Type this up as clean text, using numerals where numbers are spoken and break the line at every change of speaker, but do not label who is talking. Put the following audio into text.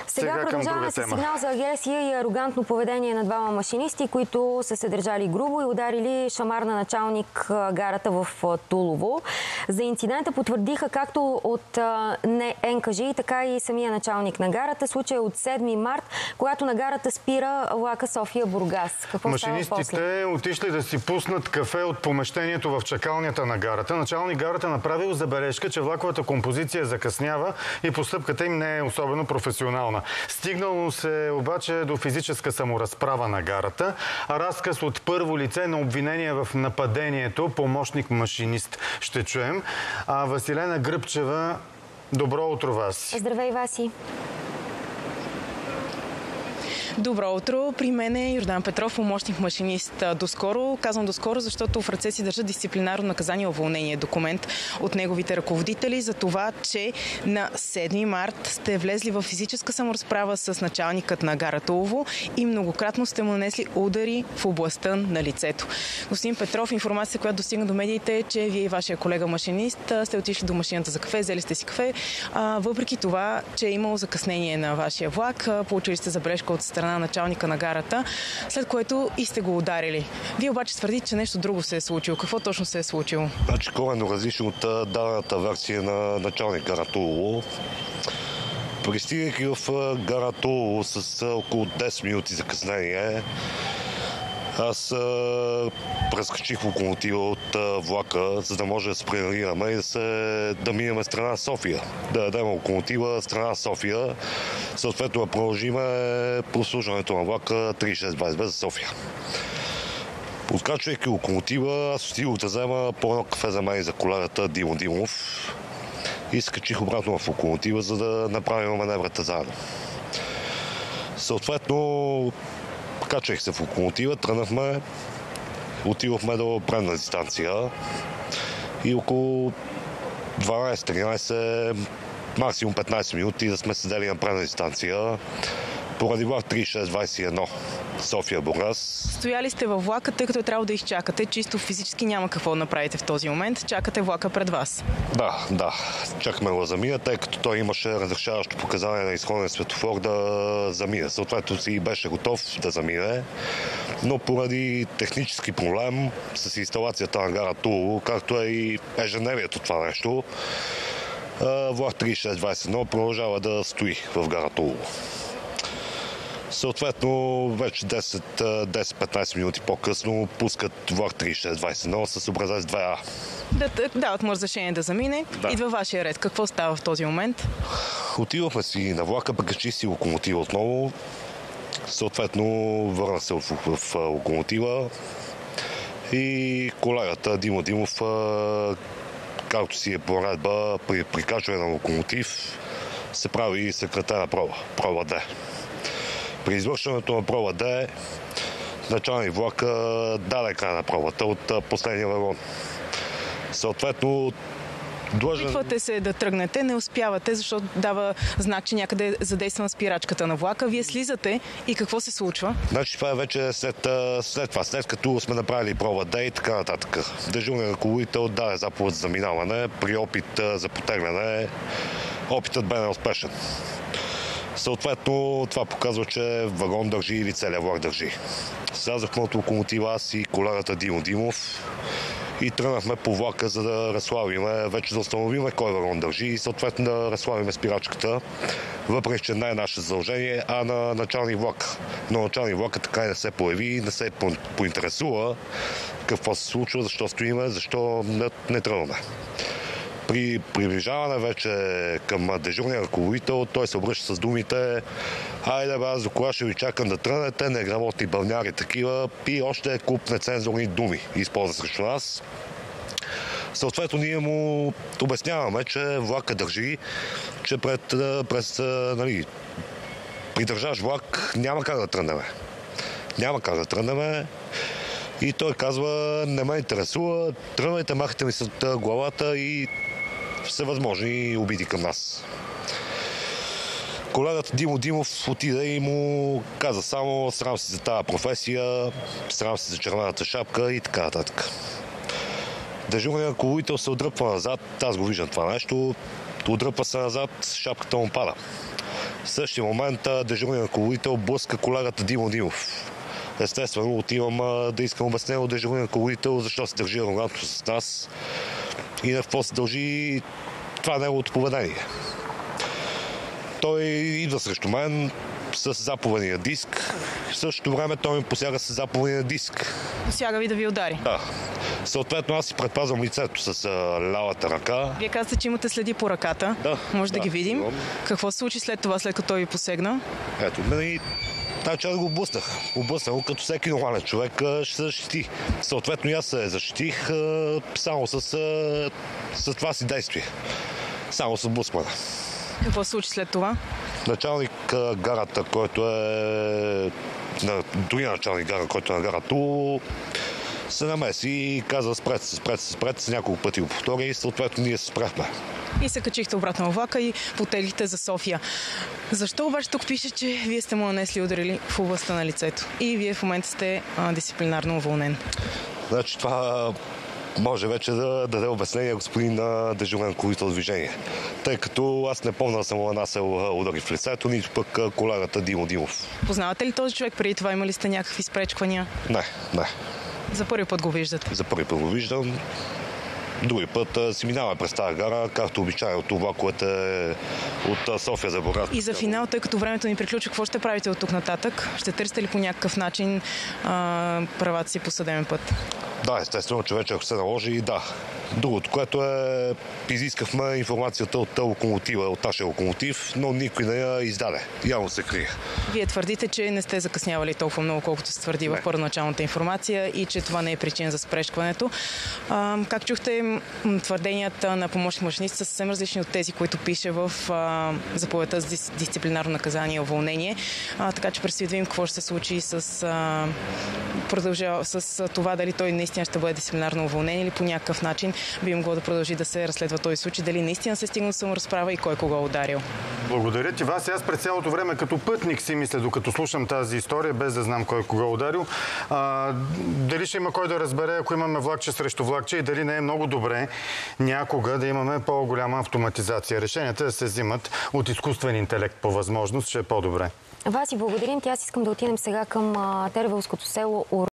Сега продължаваме с сигнал за агресия и арогантно поведение на двама машинисти, които са се държали грубо и ударили шамар на началник гарата в Тулово. За инцидента потвърдиха както от НКЖИ, така и самия началник на гарата. Случай от 7 март, когато на гарата спира влака София-Бургас. Какво
Машинистите отишли да си пуснат кафе от помещението в чакалнята на гарата. Началник гарата направил забележка, че влаковата композиция закъснява и постъпката им не е особено професионална. Стигнало се обаче до физическа саморазправа на гарата. Разказ от първо лице на обвинение в нападението, помощник машинист, ще чуем. Василена Гръбчева, добро утро вас.
Здравей, Васи.
Добро утро. При мен е Йордан Петров, помощник машинист. Доскоро, казвам доскоро, защото в ръце си държа дисциплинарно наказание уволнение, документ от неговите ръководители за това, че на 7 март сте влезли в физическа саморазправа с началникът на гара Тулово и многократно сте му нанесли удари в областта на лицето. Господин Петров, информацията, която достигна до медиите е, че вие и вашия колега машинист сте отишли до машината за кафе, взели сте си кафе, въпреки това, че е имало закъснение на вашия влак, получили сте забележка от страна на началника на гарата, след което и сте го ударили. Вие обаче твърдите, че нещо друго се е случило. Какво точно се е случило?
Значи коренно различно от дадената версия на началник гара Тулово. Пристигайки в гара Тулово с около 10 минути закъснение, аз прескачих локомотива от влака, за да може да се пренарираме и да минем страна София. Да дадем локомотива страна София, съответно да продължиме прослужването на влака 3622 за София. Откачвайки локомотива, аз отидох да взема по едно кафе за мен и за колегата Димо Димов и скачих обратно в локомотива, за да направим маневрата заедно. Съответно, качах се в локомотива, тръгнахме, отидохме до предна дистанция и около 12-13, максимум 15 минути да сме седели на предна дистанция поради влак 3621 София-Бургас.
Стояли сте във влака, тъй като е трябвало да изчакате. Чисто физически няма какво да направите в този момент. Чакате влака пред вас.
Да. Чакаме го да замине, тъй като той имаше разрешаващо показание на изходен светофор да замине. Съответно си беше готов да замине, но поради технически проблем с инсталацията на гара Тулово, както е и ежедневието това нещо, влак 3621 продължава да стои в гара Тулово. Съответно, вече 10-15 минути по-късно пускат влак 3621 с образец 2А.
Дават му разрешение да замине. Да. Идва вашия ред. Какво става в този момент?
Отидохме си на влака, прекачи си локомотива отново. Съответно, върна се в локомотива и колегата Димо Димов, както си е по наредба, при прикачване на локомотив се прави секретарна проба Д. При извършването на проба Д, началник влака даде край на пробата от последния вагон. Съответно,
опитвате се да тръгнете, не успявате, защото дава знак, че някъде е задействана спирачката на влака. Вие слизате и какво се случва?
Значи това е вече след това, след като сме направили проба Д и така нататък. Дежурният ръководител даде заповед за заминаване. При опит за потегляне, опитът бе неуспешен. Съответно, това показва, че вагон държи или целият влак държи. Слязахме от локомотива аз и колегата Димо Димов и тръгнахме по влака, за да разславиме, вече да установиме кой вагон държи и съответно да разславиме спирачката, въпреки че не е наше задължение, а на началник влак. Но началник влака така и не се появи, не се поинтересува какво се случва, защо стоиме, защо не тръгваме. При приближаване вече към дежурния ръководител, той се обръща с думите: "Айде бе, аз до кога ще ви чакам да тръгнете, неграмотни бълняри такива", и още куп нецензурни думи използва срещу нас. Съответно, ние му обясняваме, че влака държи, че придържаш влак няма как да тръгнем. И той казва: "Не ме интересува, тръгвайте, махайте ми с главата", и всевъзможни обиди към нас. Колегата Димо Димов отиде и му каза само: "Срам си за тази професия, срам си за червената шапка" и така нататък. Дежурният ръководител се отдръпва назад, аз го виждам това нещо, отдръпва се назад, шапката му пада. В същия момент дежурният ръководител блъска колегата Димо Димов. Естествено, отивам да искам обяснение от дежурния ръководител защо се държи арогантно с нас и на какво се дължи това неговото поведение. Той идва срещу мен с заповедния диск. В същото време той ми посяга с заповедния диск.
Посяга ви да ви удари?
Да. Съответно, аз си предпазвам лицето с лявата ръка.
Вие казвате, че имате следи по ръката.
Да.
Може да ги видим.
Имам.
Какво се случи след това, след като той ви посегна?
Ето, и тази част го облъснах. Облъснах го, като всеки нормален човек ще се защити. Съответно, и аз се защитих само с това си действие. Само с блъскване.
Какво се случи след това?
Началник гарата, който е... Другия началник гара, който е на гара Тулово, се намеси и каза спрете се, няколко пъти го повтори и съответно ние се спряхме.
И се качихте обратно във влака и потеглихте за София. Защо обаче тук пише, че вие сте му нанесли ударили в областта на лицето и вие в момента сте дисциплинарно уволнен?
Значи това може вече да даде обяснение господин дежурен ръководител движение. Тъй като аз не помня да съм нанасял удари в лицето, нито пък колегата Димо Димов.
Познавате ли този човек? Преди това имали сте някакви спречквания?
Не.
За първи път го виждате?
За първи път го виждам. Други път си минаваме през тази гара, както обичайно от влаковете от София за Бургас.
И за финал, тъй като времето ни приключи, какво ще правите от тук нататък? Ще търсите ли по някакъв начин правата си по съдебен път?
Да, естествено, че вече ако се наложи, да. Другото, което е, изискахме информацията от локомотива, от нашия локомотив, но никой не я издаде. Явно се крие.
Вие твърдите, че не сте закъснявали толкова много, колкото се твърди в първоначалната информация и че това не е причина за спречкването. Как чухте, твърденията на помощник машинист са съвсем различни от тези, които пише в заповедта за дисциплинарно наказание и уволнение. Така че предстои да видим какво ще се случи с това дали той наистина ще бъде дисциплинарно уволнен или по някакъв начин би могло да продължи да се разследва този случай, дали наистина се стигна до саморазправа и кой кого е ударил.
Благодаря ти, Васи. Аз през цялото време като пътник си мисля, докато слушам тази история, без да знам кой кого е ударил, дали ще има кой да разбере, ако имаме влакче срещу влакче и дали не е много добре някога да имаме по-голяма автоматизация. Решенията да се взимат от изкуствен интелект по възможност, ще е по-добре.
Васи, благодарим ти. Аз искам да отидем сега към Тервелското село